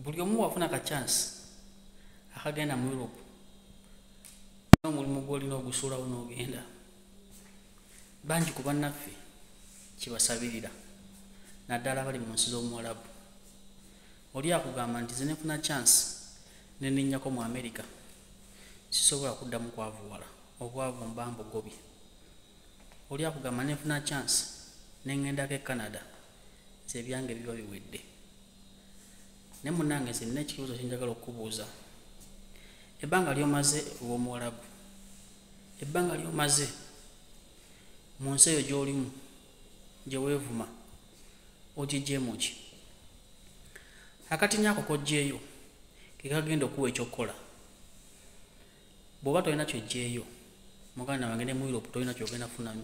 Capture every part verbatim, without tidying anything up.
buli omu wafuna ka chance akagenda mu Europe n'omulimu gw'olina ogusuulawo n'ogenda. Bangi ku bannaffe kibasabirira naddala bali mu nsi z'Omuwarabu. Oli akugamba nti nze nefuna chance ne ninnyako mu America sisobola kuddamu kwavuwala, obwavu mba mbugobye. Oli akugamba nefuna chance ne ngendako e Canada, nze ebyange biba biwedde. Ne munnange nze nina ekibuuzo kye njagala okukubuuza. Ebbanga ly'omaze olw'Omuwarabu, ebbanga ly'omaze mu nsi eyo gy'olimu gye weevuma ogiggyeemu ki? Akatinya ako k'oggyeeyo ke kagenda okuwa ekyokkola. Bw'oba tolina ky'oggyeeyo muganda wange ne mu Europe tolina ky'ogenda funamu.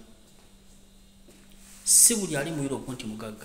Si buli ali mu Europe nti mugagga,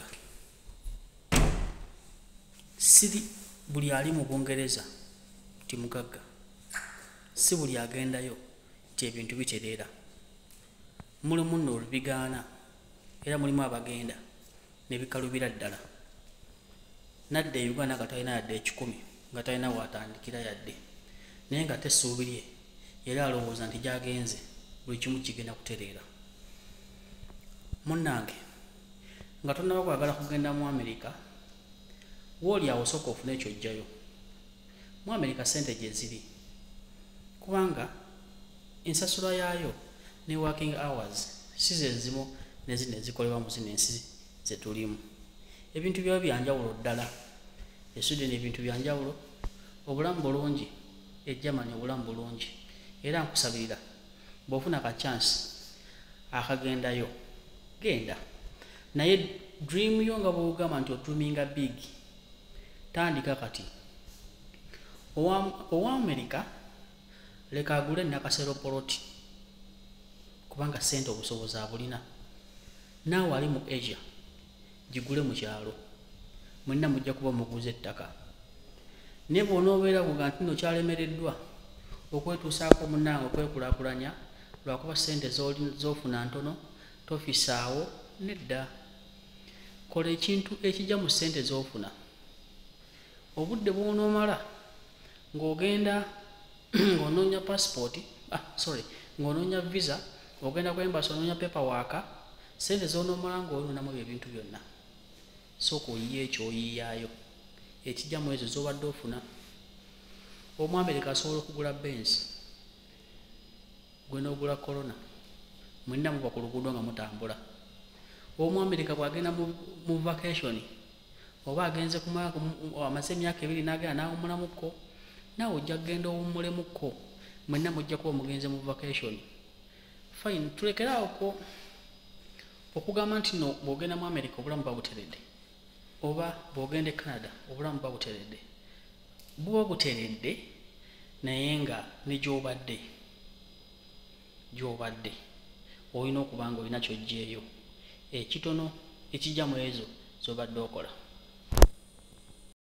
si buli ali mu Bungereza nti mugagga, si buli agendayo nti ebintu bitereera. Mulimu nno olubigaana era mulimu abagenda ne bikalubira ddala. Nadda e Uganda nga talina yadde ekikumi, nga talina waatandikira yadde, naye nga tesuubirye era alowooza nti gy'agenze buli kimu kigenda kutereera. Munnange, nga tonnaba kwagala kugenda mu America, wooli awo sooka ofune ekyojjayo. Mu America ssente gye ziri, kubanga ensasula yaayo ne working hours si ze zimu ne zino ezikolebwa mu zino ensi ze tulimu. Ebintu byaba byanjawulo ddala. E Sweden ebintu byanjawulo, obulamu bulungi, e Germany obulamu bulungi. Era nkusabirira bw'ofuna ka chance akagendayo, genda. Naye dream yo nga bw'ogamba nti odreaminga big, tandika kati. Owa America leka agule nakasero poloti, kubanga ssente obusobozi abulina. Naawe ali mu Asia gigule mu kyalo, mwenna mujja kuba muguze ettaka. Ne bw'onoobeera kuga nti nno kyalemereddwa okwetuusaako munnange okwekulaakulanya lwakuba ssente z'ofuna ntono, tofisaawo nedda. Kola ekintu ekijja mu ssente z'ofuna. Obudde bw'onoomala ng'ogenda ng'onoonya passport, ah sorry, ng'onoonya visa, ogenda ku embassy onoonya paperwork, ssente z'onoomala ng'oyoonamu ebintu byonna. Sooka oyiye ekyo oyiiyaayo ekijja mu ezo z'obadde ofuna. Omu America asobola okugula Benz, gwe n'ogula Corona, mwenna muba ku luguudo nga mutambula. Omu America bw'agenda mu vacation oba agenze kumala amaze emyaka ebiri n'agenda n'awummulamuko, naawe ojja kugenda owummulemukko, mwenna mujja kuba mugenze mu vacation. Fine, tulekeraawo okugamba nti no bw'ogenda mu America obulamu buba buteredde, oba bw'ogenda e Canada obulamu buba buteredde. Buba buteredde naye nga ne gy'obadde gy'obadde olina okuba nga olina ky'oggyeeyo ekitono ekijja mu ezo z'obadde okola.